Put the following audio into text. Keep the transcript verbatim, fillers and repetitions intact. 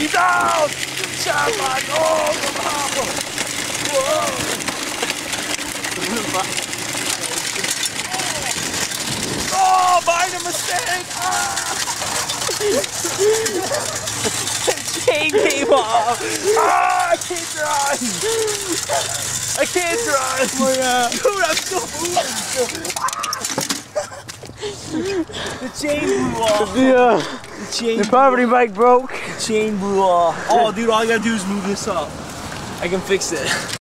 He's out! Shot back! Oh, wow! Whoa! Oh, made a mistake! Ah! The chain came off! Ah, I can't run! I can't run! Oh, yeah. Dude, I'm still moving! The chain blew off! Yeah. The chain The poverty bike broke. The chain blew off. Oh, dude, all I gotta do is move this up. I can fix it.